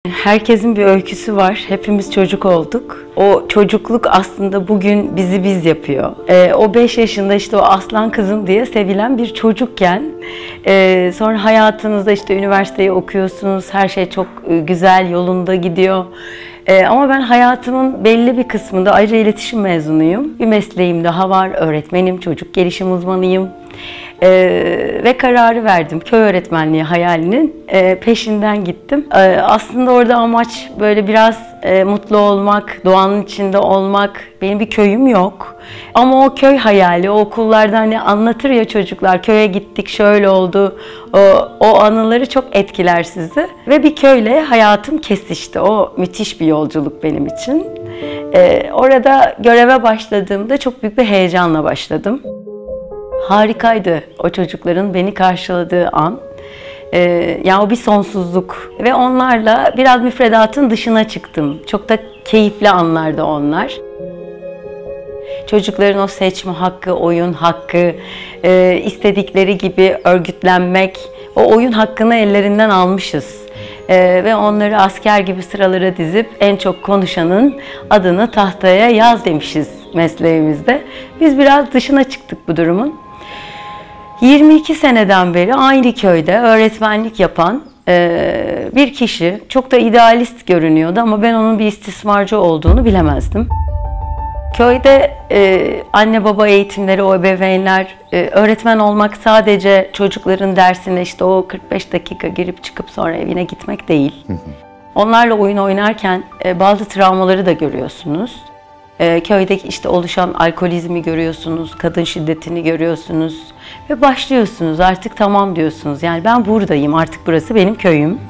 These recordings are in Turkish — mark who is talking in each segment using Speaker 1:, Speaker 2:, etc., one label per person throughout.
Speaker 1: Herkesin bir öyküsü var. Hepimiz çocuk olduk. O çocukluk aslında bugün bizi biz yapıyor. O 5 yaşında işte o aslan kızım diye sevilen bir çocukken sonra hayatınızda işte üniversiteyi okuyorsunuz. Her şey çok güzel, yolunda gidiyor. Ama ben hayatımın belli bir kısmında ayrıca iletişim mezunuyum. Bir mesleğim daha var. Öğretmenim, çocuk gelişim uzmanıyım. Ve kararı verdim. Köy öğretmenliği hayalinin peşinden gittim. Aslında orada amaç böyle biraz mutlu olmak, doğanın içinde olmak. Benim bir köyüm yok. Ama o köy hayali, o okullarda hani anlatır ya çocuklar, köye gittik şöyle oldu. O anıları çok etkiler sizi. Ve bir köyle hayatım kesişti. O müthiş bir yolculuk benim için. Orada göreve başladığımda çok büyük bir heyecanla başladım. Harikaydı o çocukların beni karşıladığı an. Yani o bir sonsuzluk. Ve onlarla biraz müfredatın dışına çıktım. Çok da keyifli anlardı onlar. Çocukların o seçme hakkı, oyun hakkı, istedikleri gibi örgütlenmek, o oyun hakkını ellerinden almışız. Ve onları asker gibi sıralara dizip en çok konuşanın adını tahtaya yaz demişiz mesleğimizde. Biz biraz dışına çıktık bu durumun. 22 seneden beri aynı köyde öğretmenlik yapan bir kişi, çok da idealist görünüyordu ama ben onun bir istismarcı olduğunu bilemezdim. Köyde anne baba eğitimleri, o ebeveynler, öğretmen olmak sadece çocukların dersine işte o 45 dakika girip çıkıp sonra evine gitmek değil. Onlarla oyun oynarken bazı travmaları da görüyorsunuz. Köydeki işte oluşan alkolizmi görüyorsunuz, kadın şiddetini görüyorsunuz ve başlıyorsunuz artık tamam diyorsunuz. Yani ben buradayım, artık burası benim köyüm.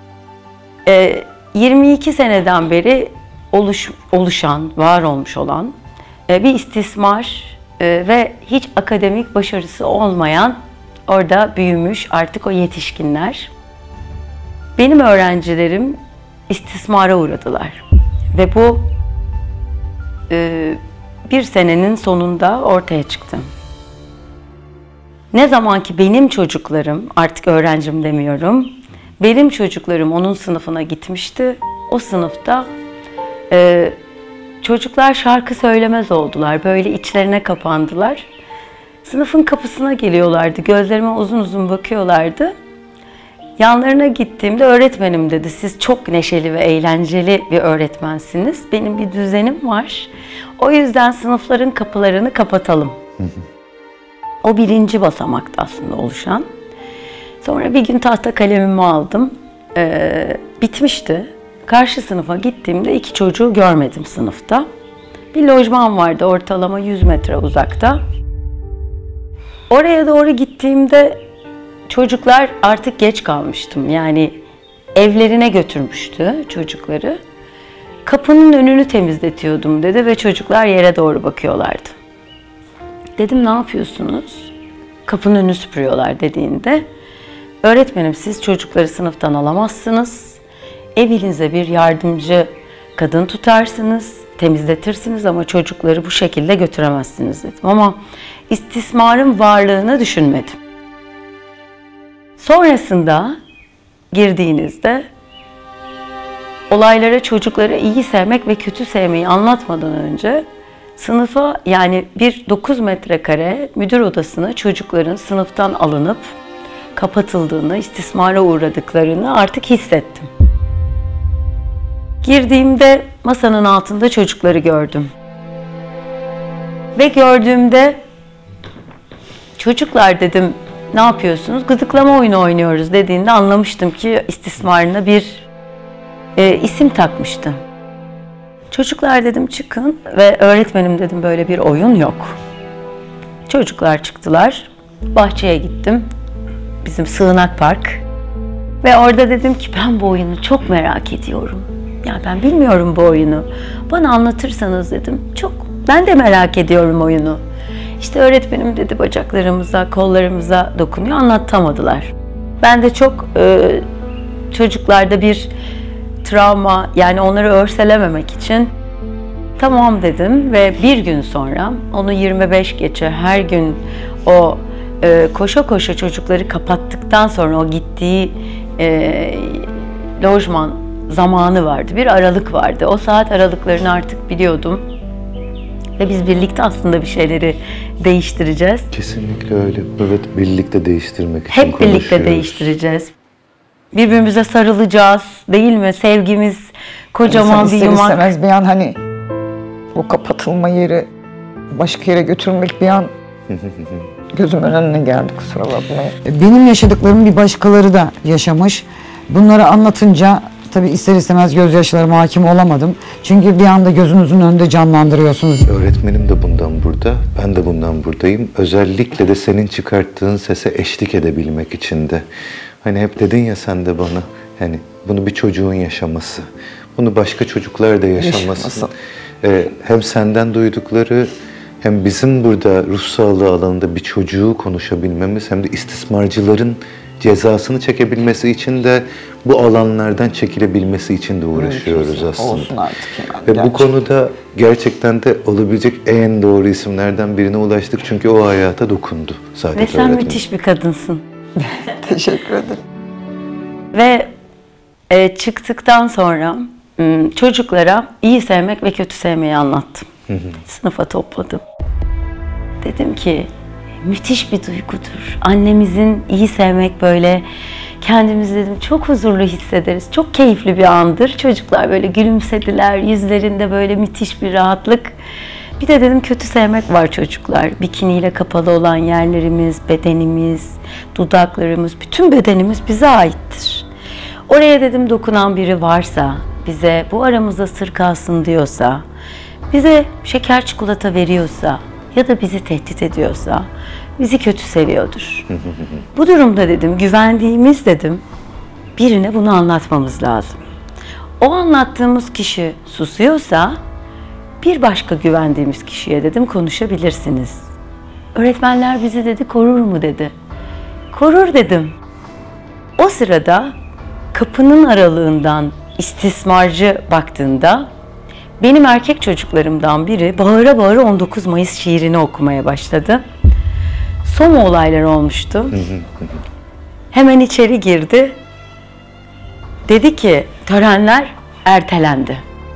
Speaker 1: 22 seneden beri oluşan, var olmuş olan bir istismar ve hiç akademik başarısı olmayan, orada büyümüş artık o yetişkinler. Benim öğrencilerim istismara uğradılar ve bu bir senenin sonunda ortaya çıktı. Ne zaman ki benim çocuklarım, artık öğrencim demiyorum, benim çocuklarım onun sınıfına gitmişti. O sınıfta çocuklar şarkı söylemez oldular. Böyle içlerine kapandılar. Sınıfın kapısına geliyorlardı. Gözlerime uzun uzun bakıyorlardı. Yanlarına gittiğimde öğretmenim dedi, siz çok neşeli ve eğlenceli bir öğretmensiniz. Benim bir düzenim var. O yüzden sınıfların kapılarını kapatalım. O birinci basamakta aslında oluşan. Sonra bir gün tahta kalemimi aldım. Bitmişti. Karşı sınıfa gittiğimde 2 çocuğu görmedim sınıfta. Bir lojman vardı ortalama 100 metre uzakta. Oraya doğru gittiğimde çocuklar, artık geç kalmıştım. Yani evlerine götürmüştü çocukları. Kapının önünü temizletiyordum dedi ve çocuklar yere doğru bakıyorlardı. Dedim ne yapıyorsunuz? Kapının önünü süpürüyorlar dediğinde, öğretmenim siz çocukları sınıftan alamazsınız. Evinize bir yardımcı kadın tutarsınız, temizletirsiniz ama çocukları bu şekilde götüremezsiniz dedim. Ama istismarın varlığını düşünmedim. Sonrasında girdiğinizde olaylara çocukları iyi sevmek ve kötü sevmeyi anlatmadan önce sınıfa, yani bir 9 metrekare müdür odasına çocukların sınıftan alınıp kapatıldığını, istismara uğradıklarını artık hissettim. Girdiğimde masanın altında çocukları gördüm. Ve gördüğümde çocuklar dedim, ne yapıyorsunuz? Gıdıklama oyunu oynuyoruz dediğinde anlamıştım ki istismarına bir isim takmıştı. Çocuklar dedim çıkın ve öğretmenim dedim böyle bir oyun yok. Çocuklar çıktılar. Bahçeye gittim. Bizim sığınak park. Ve orada dedim ki ben bu oyunu çok merak ediyorum. Ya ben bilmiyorum bu oyunu. Bana anlatırsanız dedim. Ben de merak ediyorum oyunu. İşte öğretmenim dedi bacaklarımıza, kollarımıza dokunuyor. Anlatamadılar. Ben de çok çocuklarda bir travma, yani onları örselememek için tamam dedim ve bir gün sonra onu 25 geçe her gün o koşa koşa çocukları kapattıktan sonra o gittiği lojman zamanı vardı, bir aralık vardı. O saat aralıklarını artık biliyordum. Ve biz birlikte aslında bir şeyleri değiştireceğiz.
Speaker 2: Kesinlikle öyle. Evet, birlikte değiştirmek için
Speaker 1: Hep birlikte değiştireceğiz. Birbirimize sarılacağız, değil mi? Sevgimiz kocaman bir yumak.
Speaker 3: İstemez bir an hani o kapatılma yeri başka yere götürmek bir an gözümün önüne geldi, kusura bakmayın. Benim yaşadıklarımı bir başkaları da yaşamış. Bunları anlatınca tabii ister istemez gözyaşlarıma hakim olamadım. Çünkü bir anda gözünüzün önünde canlandırıyorsunuz.
Speaker 2: Öğretmenim de bundan burada, ben de bundan buradayım. Özellikle de senin çıkarttığın sese eşlik edebilmek için de. Hani hep dedin ya sen de bana, hani bunu bir çocuğun yaşaması, bunu başka çocuklar da yaşaması. Hem senden duydukları, hem bizim burada ruh sağlığı alanında bir çocuğu konuşabilmemiz, hem de istismarcıların cezasını çekebilmesi için de bu alanlardan çekilebilmesi için de uğraşıyoruz aslında.
Speaker 3: Olsun artık yani.
Speaker 2: Ve bu konuda gerçekten de olabilecek en doğru isimlerden birine ulaştık. Çünkü o hayata dokundu zaten.
Speaker 1: Ve sen müthiş bir kadınsın.
Speaker 3: Teşekkür ederim.
Speaker 1: Ve çıktıktan sonra çocuklara iyi sevmek ve kötü sevmeyi anlattım. Sınıfa topladım. Dedim ki müthiş bir duygudur. Annemizin iyi sevmek böyle, kendimizi dedim çok huzurlu hissederiz. Çok keyifli bir andır. Çocuklar böyle gülümsediler. Yüzlerinde böyle müthiş bir rahatlık. Bir de dedim kötü sevmek var çocuklar. Bikiniyle kapalı olan yerlerimiz, bedenimiz, dudaklarımız, bütün bedenimiz bize aittir. Oraya dedim dokunan biri varsa, bize bu aramızda sır kalsın diyorsa, bize şeker çikolata veriyorsa ya da bizi tehdit ediyorsa bizi kötü seviyordur. Bu durumda dedim, güvendiğimiz dedim, birine bunu anlatmamız lazım. O anlattığımız kişi susuyorsa bir başka güvendiğimiz kişiye dedim konuşabilirsiniz. Öğretmenler bizi dedi korur mu dedi. Korur dedim. O sırada kapının aralığından istismarcı baktığında benim erkek çocuklarımdan biri bağıra bağıra 19 Mayıs şiirini okumaya başladı. Soma olayları olmuştu. Hemen içeri girdi. Dedi ki törenler ertelendi.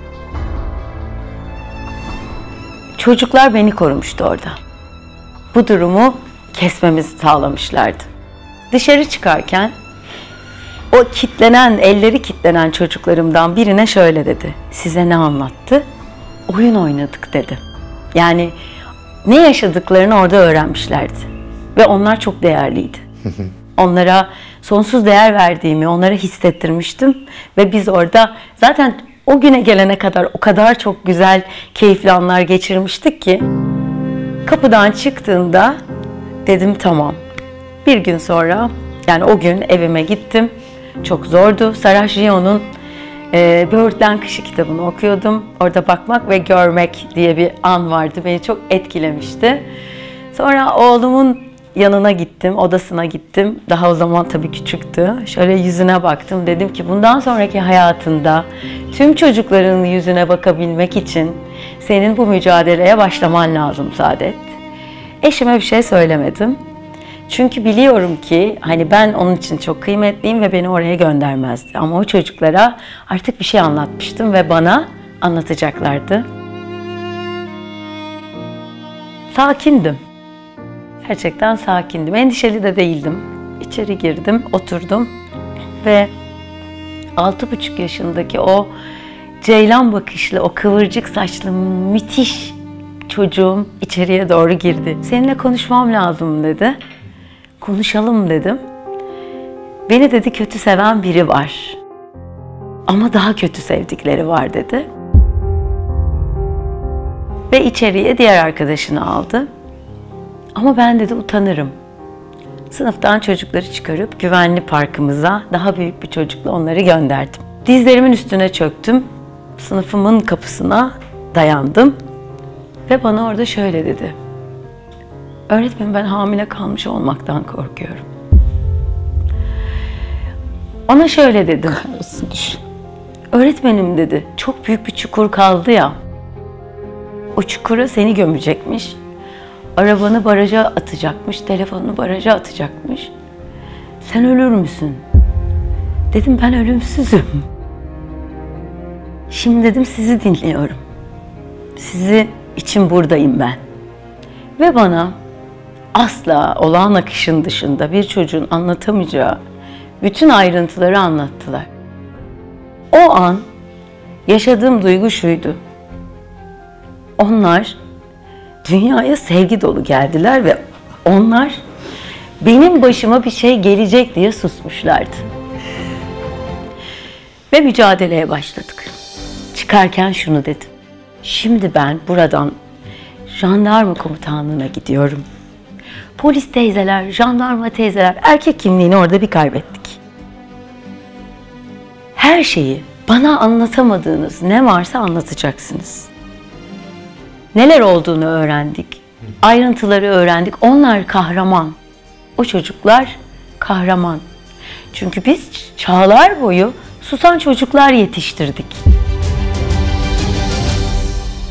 Speaker 1: Çocuklar beni korumuştu orada. Bu durumu kesmemizi sağlamışlardı. Dışarı çıkarken o elleri kitlenen çocuklarımdan birine şöyle dedi. Size ne anlattı? Oyun oynadık dedi. Yani ne yaşadıklarını orada öğrenmişlerdi. Ve onlar çok değerliydi. Onlara sonsuz değer verdiğimi onlara hissettirmiştim. Ve biz orada zaten o güne gelene kadar o kadar çok güzel, keyifli anlar geçirmiştik ki kapıdan çıktığında dedim tamam. Bir gün sonra, yani o gün evime gittim. Çok zordu. Sarajevo'nun Böğürtlen Kışı kitabını okuyordum. Orada bakmak ve görmek diye bir an vardı. Beni çok etkilemişti. Sonra oğlumun yanına gittim, odasına gittim. Daha o zaman tabii küçüktü. Şöyle yüzüne baktım. Dedim ki bundan sonraki hayatında tüm çocukların yüzüne bakabilmek için senin bu mücadeleye başlaman lazım Saadet. Eşime bir şey söylemedim. Çünkü biliyorum ki hani ben onun için çok kıymetliyim ve beni oraya göndermezdi. Ama o çocuklara artık bir şey anlatmıştım ve bana anlatacaklardı. Sakindim. Gerçekten sakindim. Endişeli de değildim. İçeri girdim, oturdum ve 6,5 yaşındaki o ceylan bakışlı, o kıvırcık saçlı müthiş çocuğum içeriye doğru girdi. Seninle konuşmam lazım dedi. Konuşalım dedim. Beni dedi kötü seven biri var. Ama daha kötü sevdikleri var dedi. Ve içeriye diğer arkadaşını aldı. Ama ben dedi utanırım. Sınıftan çocukları çıkarıp güvenli parkımıza daha büyük bir çocukla onları gönderdim. Dizlerimin üstüne çöktüm. Sınıfımın kapısına dayandım. Ve bana orada şöyle dedi. Öğretmenim ben hamile kalmış olmaktan korkuyorum. Ona şöyle dedim. Öğretmenim dedi çok büyük bir çukur kaldı ya. O çukura seni gömecekmiş. Arabanı baraja atacakmış, telefonunu baraja atacakmış. Sen ölür müsün? Dedim ben ölümsüzüm. Şimdi dedim sizi dinliyorum. Sizi için buradayım ben. Ve bana asla olağan akışın dışında bir çocuğun anlatamayacağı bütün ayrıntıları anlattılar. O an yaşadığım duygu şuydu. Onlar dünyaya sevgi dolu geldiler ve onlar benim başıma bir şey gelecek diye susmuşlardı. Ve mücadeleye başladık. Çıkarken şunu dedim. Şimdi ben buradan jandarma komutanlığına gidiyorum. Polis teyzeler, jandarma teyzeler, erkek kimliğini orada bir kaybettik. Her şeyi bana anlatamadığınız ne varsa anlatacaksınız. Neler olduğunu öğrendik. Ayrıntıları öğrendik. Onlar kahraman. O çocuklar kahraman. Çünkü biz çağlar boyu susan çocuklar yetiştirdik.